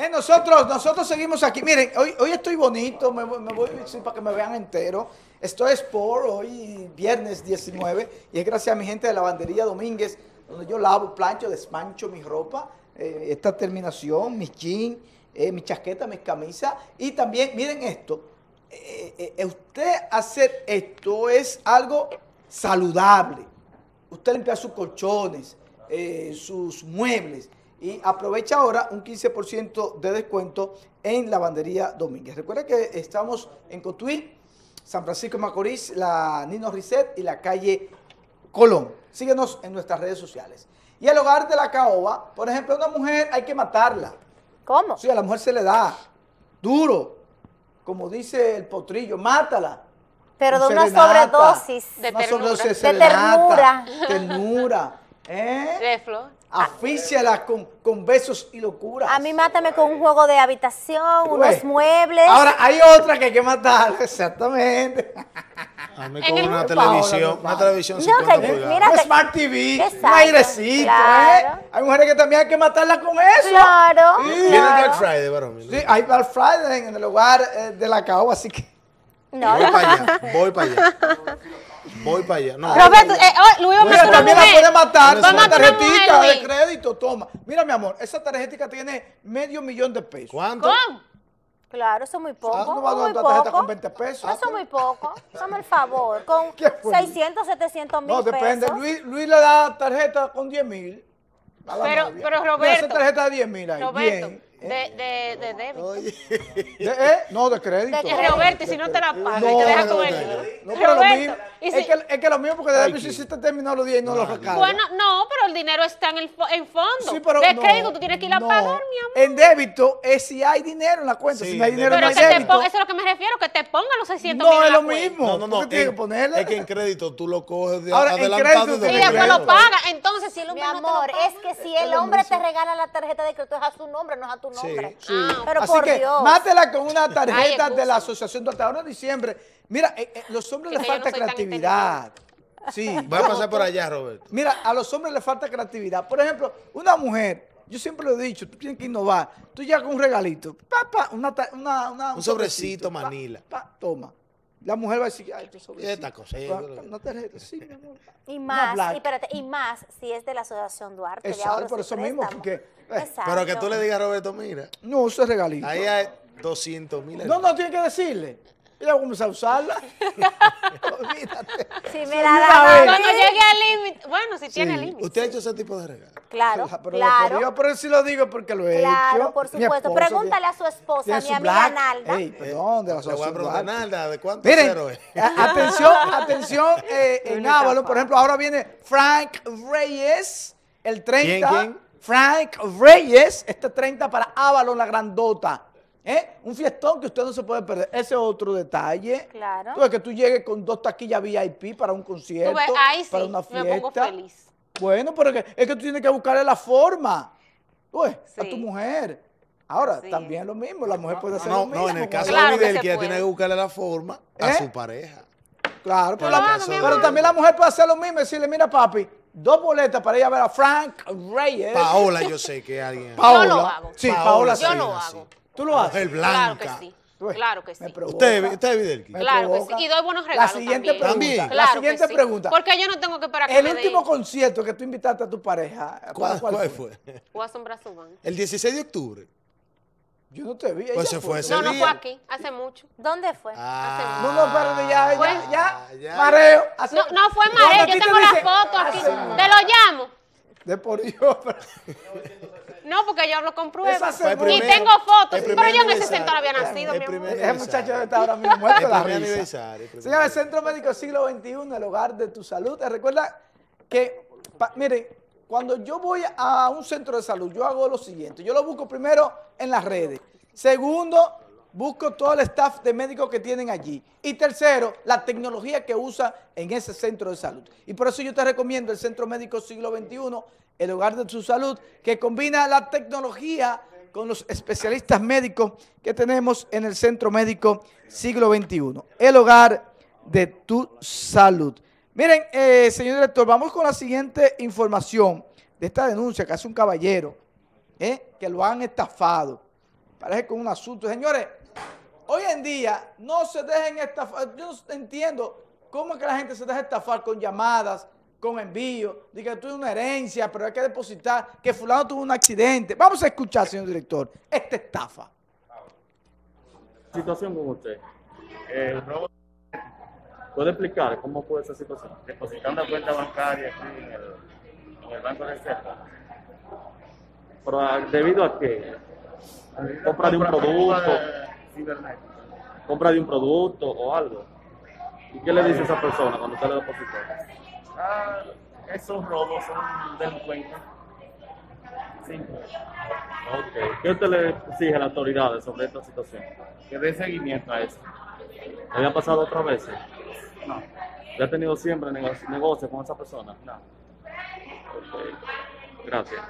Bien, nosotros seguimos aquí. Miren, hoy estoy bonito, me voy sí, para que me vean entero. Estoy sport hoy, viernes 19, y es gracias a mi gente de Lavandería Domínguez, donde yo lavo, plancho, desmancho mi ropa, esta terminación, mis jeans, mi chaqueta, mis camisas, y también, miren esto, usted hacer esto es algo saludable. Usted limpia sus colchones, sus muebles, y aprovecha ahora un 15% de descuento en Lavandería Domínguez. Recuerda que estamos en Cotuí, San Francisco de Macorís, la Nino Risset y la calle Colón. Síguenos en nuestras redes sociales. Y el hogar de la caoba, por ejemplo, a una mujer hay que matarla. ¿Cómo? Sí, a la mujer se le da duro, como dice el potrillo, mátala. Pero de una Serenata, sobredosis. De ternura. De ternura. Ternura. De flor. Asfíciala con besos y locuras. A mí mátame con un juego de habitación, unos muebles. Ahora, hay otra que hay que matar, exactamente. A mí con una televisión, Paola, una televisión No, 50 que- pulgadas. mira Un que- Smart TV, Exacto, un airecito, claro. Hay mujeres que también hay que matarla con eso. Claro. Sí. Viene el claro. Black Friday, varón. Sí, hay Black Friday en el hogar de la caoba, así que... No, Voy para allá, voy para allá. Voy para allá. No, Roberto, Luis, vamos a Mira, hacer una también la puede mujer. matar con Vamos una a hacer una tarjetita mujer, de Luis. crédito, toma. Mira, mi amor, esa tarjetita tiene $500,000. ¿cuánto? ¿Cómo? claro, eso es muy poco. Ah, ¿tú vas a dar muy una tarjeta poco. con 20 pesos? Eso es muy poco. Dame el favor. Con ¿Qué fue? 600, 700 mil No, depende. pesos. Luis le da tarjeta con 10,000. a la Pero, novia. pero Mira, Roberto. esa tarjeta de 10,000 ahí. Roberto, Bien. de débito. Oye. No, de crédito. Es Roberto, y si no te la paga, y No, te deja no, con no, él. no, pero lo Roberto, mismo. y si- Es que lo mismo, porque de Ay, débito ¿qué? si se te terminó los 10 y no los recargas. Bueno, no, pero el dinero está en fondo. Sí, pero de no, crédito tú tienes que ir a no. pagar, mi amor. En débito es si hay dinero en la cuenta. Sí, Si no hay dinero, Pero no es hay que te débito. ponga, eso es lo que me refiero, que te pongan los 600 No mil es en la lo cuenta. mismo. No, no, no. ¿Por qué tienes que ponerle? Es que en crédito tú lo coges de Ahora, en adelantado crédito y te Y de después regreso. lo paga. Entonces, si el Mi hombre no te lo amor, paga, es que si el hombre te regala la tarjeta de crédito es a su nombre, no es a tu nombre. Sí. Pero Así por que Dios. mátela con una tarjeta Ay, de la excusa. Asociación de Ahora de Diciembre. Mira, los hombres Que les yo falta no soy tan creatividad. Sí. Voy a pasar por allá, Roberto. Mira, a los hombres les falta creatividad. Por ejemplo, una mujer, yo siempre lo he dicho, tú tienes que innovar. Tú llegas con un regalito, Un sobrecito, Manila. Toma. La mujer va a decir, ay, este Y sobrecito. esta cosa, Una tarjeta, sí, mi amor. Y Una más, black. y espérate, y más si es de la Asociación Duarte. de Exacto, Ahorros por y eso mismo, Préstamos. porque, Exacto. Pero que tú le digas a Roberto, mira, no, eso es regalito. ahí hay 200,000. No, tiene que decirle. Ella va a comenzar a usarla. Olvídate. Si me Sí, la mira, dan a a ver. mí, cuando llegue al límite, bueno, si tiene límite. ¿Usted ha hecho ese tipo de regalo? claro, Pero claro. yo por eso sí lo digo porque lo he hecho. Claro, por Mi supuesto. esposo Pregúntale a su esposa, tiene mi su amiga black. Nalda. Ey, perdón, de la Le voy a asociación preguntar, Duarte. Nalda, ¿de cuánto Miren, cero es? atención, en Avalon, por ejemplo, ahora viene Frank Reyes, el 30. ¿Quién? Frank Reyes, este 30 para Avalon, la grandota. Un fiestón que usted no se puede perder. Ese es otro detalle. Claro. Tú ves que tú llegues con 2 taquillas VIP para un concierto, Tú ves, ahí sí, para una me fiesta. pongo feliz. Bueno, pero es que tú tienes que buscarle la forma, tú ves, a tu Sí. mujer. Ahora, Sí. también lo mismo, la mujer puede hacer No, lo mismo. no, en el caso Claro de que Videl, se que ella puede. tiene que buscarle la forma a ¿Eh? su pareja. Claro, Pero pero, lo hago, mi pero amor. también la mujer puede hacer lo mismo y decirle, mira papi, 2 boletas para ir a ver a Frank Reyes. Paola, yo sé que alguien. Paola. Yo lo hago. Sí, Paola, Paola, sí, Yo sí. lo así. hago. Tú lo haces. Mujer Claro que blanca. sí. Tú ves, Claro que sí. me provoca. Usted es Videl. Me Claro que provoca. sí. Y doy buenos regalos La siguiente también. pregunta. También. La Claro que siguiente sí. pregunta. Porque yo no tengo que esperar que El me último den. concierto que tú invitaste a tu pareja, ¿para ¿Cuál fue? Voy a asombrar su van. El 16 de octubre. Yo no te vi. Pues ella se fue ese No, no día. fue aquí, hace mucho. ¿Dónde fue? Ah, No, espérate, ya, Pues- ya, mareo. No, no fue Cuando a Mareo, ti yo te tengo la dicen, foto aquí. hace- Te lo llamo. De por Dios, pero- No, porque yo hablo con pruebas. Esa se Y fue. tengo fotos. el Pero primer yo en ese aniversario. centro no había nacido, El mi primer amor. Ese muchacho está ahora mismo muerto de la El primer risa. aniversario, el primer Señores, aniversario. Centro Médico Siglo XXI, el hogar de tu salud. Te recuerda que, miren, cuando yo voy a un centro de salud, yo hago lo siguiente. Yo lo busco primero en las redes. Segundo, busco todo el staff de médicos que tienen allí. Y tercero, la tecnología que usa en ese centro de salud. Y por eso yo te recomiendo el Centro Médico Siglo XXI, el hogar de tu salud, que combina la tecnología con los especialistas médicos que tenemos en el Centro Médico Siglo XXI, el hogar de tu salud. Miren, señor director, vamos con la siguiente información de esta denuncia que hace un caballero, que lo han estafado. parece con un asunto. Señores, hoy en día no se dejen estafar. Yo no entiendo cómo es que la gente se deja estafar con llamadas, con envío, de que tuve una herencia, pero hay que depositar, que fulano tuvo un accidente. Vamos a escuchar, señor director, esta estafa. Situación con usted. ¿Puede explicar cómo fue esa situación? Depositando una cuenta bancaria aquí en el Banco de Reserva. ¿Pero debido a qué? ¿Compra de un producto? ¿Compra de un producto o algo? ¿Y qué le dice esa persona cuando usted le depositó? Esos robos son delincuentes. Simple. Ok. ¿Qué usted le exige a las autoridades sobre esta situación? Que dé seguimiento a eso. ¿Le había pasado otras veces? No. ¿Ya ha tenido siempre negocios con esa persona? No. Ok. Gracias.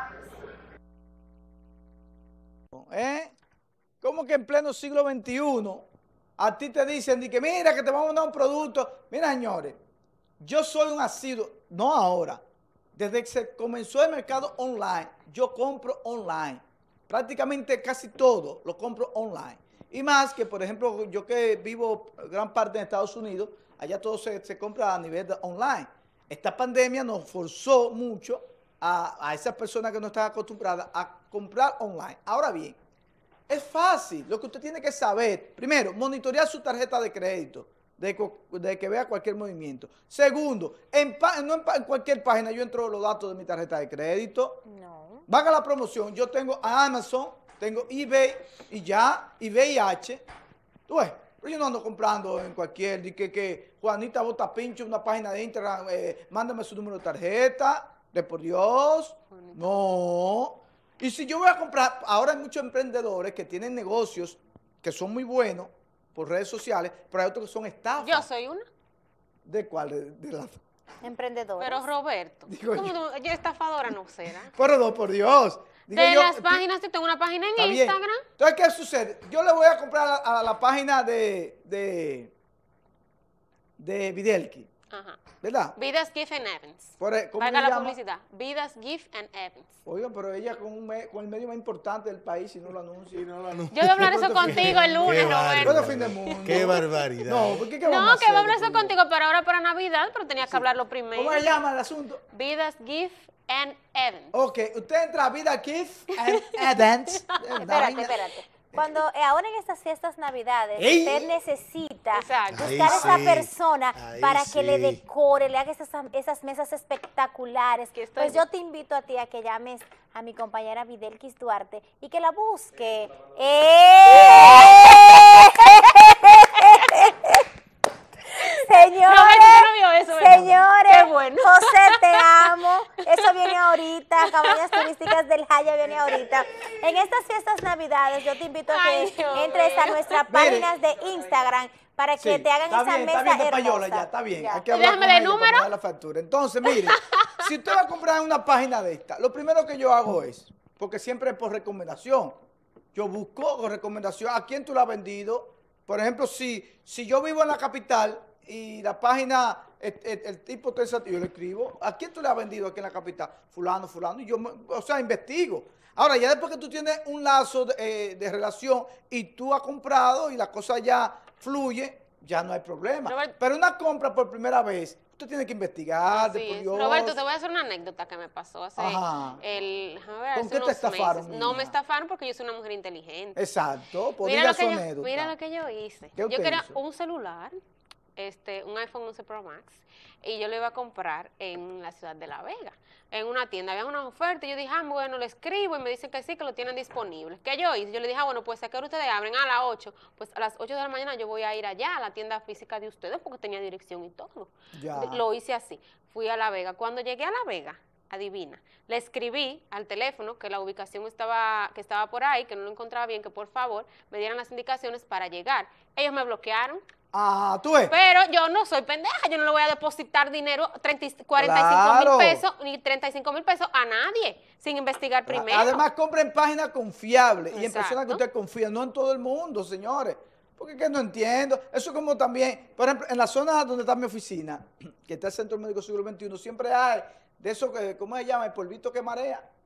¿Cómo que en pleno siglo XXI a ti te dicen de que mira que te vamos a dar un producto? Mira, señores, yo soy un asiduo, no ahora, desde que se comenzó el mercado online, yo compro online. Prácticamente casi todo lo compro online. Y más que, por ejemplo, yo que vivo gran parte en Estados Unidos, allá todo se compra a nivel online. Esta pandemia nos forzó mucho a esas personas que no están acostumbradas a comprar online. Ahora bien, es fácil. Lo que usted tiene que saber, primero, monitorear su tarjeta de crédito, de que vea cualquier movimiento. Segundo, en cualquier página yo entro los datos de mi tarjeta de crédito. No. Vaga la promoción. Yo tengo Amazon, tengo eBay y ya, eBay. Tú ves, pero yo no ando comprando en cualquier, que Juanita Bota Pincho, una página de Instagram, mándame su número de tarjeta, de por Dios. No. Y si yo voy a comprar, ahora hay muchos emprendedores que tienen negocios que son muy buenos por redes sociales, pero hay otros que son estafas. Yo soy una. ¿De cuál? De la... Emprendedores. Pero Roberto, Digo ¿cómo yo. yo estafadora no será? Pero no, por Dios. Digo De yo, las páginas, yo tengo una página en está bien. Instagram. Entonces, ¿qué sucede? Yo le voy a comprar a la página de Videlki, Ajá. ¿verdad? Vidas Gift and Events. ¿Cómo Valga se la llama? publicidad. Vidas Gift and Events. Oigan, pero ella con el medio más importante del país y no lo anuncia. Y no lo anuncio. Yo voy a hablar eso Pronto fin contigo el lunes, Qué Roberto. Bueno, fin del mundo. Qué barbaridad. No, ¿por qué vamos a No, que hacer? voy a hablar eso Por Dios? contigo, pero ahora para Navidad, pero tenía que hablarlo primero. ¿Cómo se llama el asunto? Vidas Gift and Events. Ok, usted entra a Vida Gift and Events. Espérate. Cuando ahora en estas fiestas navidades ¡Ey! usted necesita Exacto. buscar Ahí a esa sí, persona ahí para que le sí. decore, le haga esas mesas espectaculares, Que estoy- pues yo te invito a ti a que llames a mi compañera Videlkis Duarte y que la busque. Señores, Roberto, ¿usted no vio eso, verdad? señores, Qué bueno. José, te amo. Eso viene ahorita. Cabañas turísticas del Jaya viene ahorita. En estas fiestas navidades, yo te invito a que Ay, Dios entres a mío. nuestras Mire. páginas de Instagram para que Sí, te hagan esa está mesa bien de payola hermosa. ya, está bien. Ya. Hay que hablar Déjame con de ella para número. pagar la factura. Entonces, mire, si usted va a comprar en una página de esta, lo primero que yo hago es, porque siempre es por recomendación, yo busco con recomendación a quién tú la has vendido. Por ejemplo, si yo vivo en la capital y la página, el tipo te dice, yo le escribo, ¿a quién tú le has vendido aquí en la capital? Fulano, y yo, investigo. Ahora, ya después que tú tienes un lazo de relación y tú has comprado y la cosa ya fluye, ya no hay problema. Robert- Pero una compra por primera vez, usted tiene que investigar, de Así por es. Dios. Roberto, te voy a hacer una anécdota que me pasó hace, Ajá. hace ¿Con qué te unos estafaron, meses. No niña? me estafaron porque yo soy una mujer inteligente. Exacto, pues Mira diga lo, su que yo, anécdota. mira lo que yo hice. ¿Qué Yo usted quería hizo? un celular, un iPhone 11 Pro Max, y yo lo iba a comprar en la ciudad de La Vega, en una tienda. Había una oferta y yo dije, bueno, le escribo y me dicen que sí, que lo tienen disponible. ¿Qué yo hice? Yo le dije, bueno, pues ¿a qué hora ustedes abren? A las 8. Pues a las 8 de la mañana yo voy a ir allá a la tienda física de ustedes porque tenía dirección y todo. Ya. Lo hice así. Fui a La Vega. Cuando llegué a La Vega, adivina, le escribí al teléfono que la ubicación que estaba por ahí, que no lo encontraba bien, que por favor me dieran las indicaciones para llegar. Ellos me bloquearon, Ah, tú ves. pero yo no soy pendeja, yo no le voy a depositar dinero, 45 Claro. mil pesos, ni 35 mil pesos a nadie, sin investigar primero. Además, compra en páginas confiables y en Exacto. personas que usted confía, no en todo el mundo, señores. Porque es que no entiendo. Eso es como también, por ejemplo, en la zona donde está mi oficina, que está el Centro Médico Siglo XXI, siempre hay de eso que, ¿cómo se llama? El polvito que marea.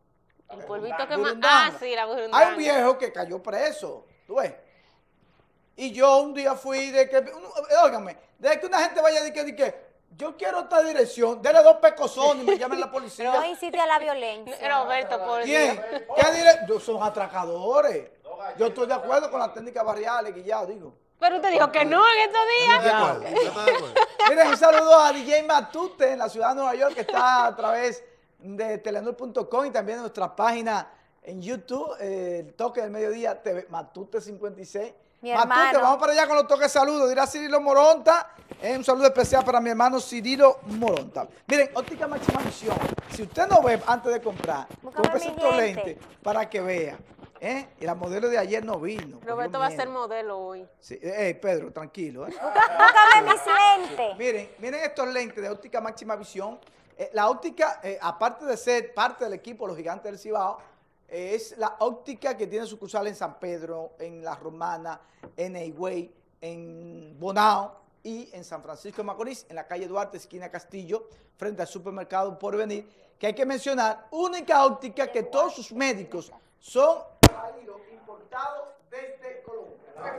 El polvito que más. burundanga. Ah, sí, la burundanga. Hay un viejo que cayó preso, ¿tú ves? Y yo un día fui de que, óigame, de que una gente vaya de que yo quiero esta dirección, dele 2 pecosones y me llamen la policía. No incite a la violencia. Roberto, por ¿Quién? Dios. ¿Qué dirección? Son atracadores. Yo estoy de acuerdo con las técnicas barriales que ya digo. Pero usted dijo que no en estos días. ¿De acuerdo? ¿Usted está de acuerdo? Miren, un saludo a DJ Matute en la ciudad de Nueva York, que está a través de telenor.com y también en nuestra página en YouTube, el Toque del Mediodía TV, Matute 56. Mi Matute, hermano. vamos para allá con los toques saludos. Dirá Cirilo Moronta. Un saludo especial para mi hermano Cirilo Moronta. Miren, óptica máxima visión. Si usted no ve antes de comprar, Búscame cómprese mi estos lente. lentes para que vea. Y la modelo de ayer no vino. Roberto va a ser modelo hoy. Sí, Pedro, tranquilo. Búscame mis lentes. Miren estos lentes de óptica máxima visión. La óptica, aparte de ser parte del equipo Los Gigantes del Cibao, es la óptica que tiene sucursal en San Pedro, en La Romana, en Higüey, en Bonao y en San Francisco de Macorís, en la calle Duarte, esquina Castillo, frente al supermercado Porvenir, que hay que mencionar, única óptica que todos sus médicos son importados desde Colombia.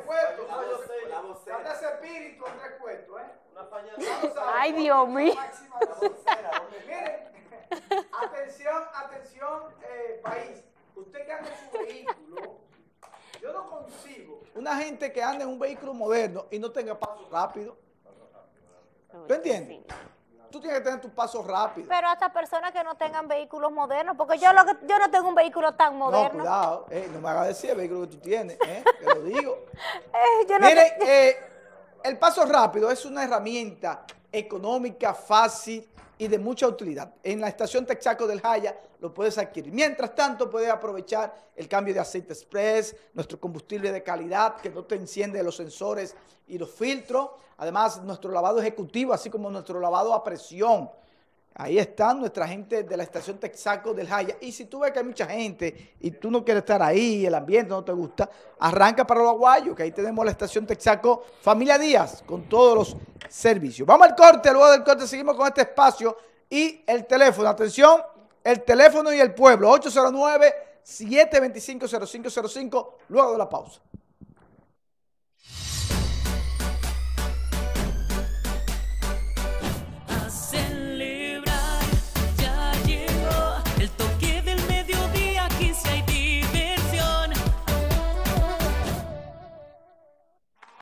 Ese espíritu, Andrés Cueto, Ay, Dios mío. Miren, atención, país. Usted que anda en su vehículo, yo no consigo una gente que ande en un vehículo moderno y no tenga paso rápido. ¿Tú entiendes? Tú tienes que tener tu paso rápido. Pero hasta personas que no tengan vehículos modernos, porque yo no tengo un vehículo tan No, moderno. cuidado, no me hagas decir el vehículo que tú tienes, te lo digo. Yo no Miren, el paso rápido es una herramienta económica, fácil y de mucha utilidad. En la estación Texaco del Jaya lo puedes adquirir. Mientras tanto, puedes aprovechar el cambio de aceite express, nuestro combustible de calidad que no te enciende los sensores y los filtros. Además, nuestro lavado ejecutivo, así como nuestro lavado a presión. Ahí están nuestra gente de la estación Texaco del Jaya. Y si tú ves que hay mucha gente y tú no quieres estar ahí, el ambiente no te gusta, arranca para los Aguayos, que ahí tenemos la estación Texaco Familia Díaz con todos los servicios. Vamos al corte, luego del corte seguimos con este espacio y el teléfono. Atención, el teléfono y el pueblo, 809-725-0505, luego de la pausa.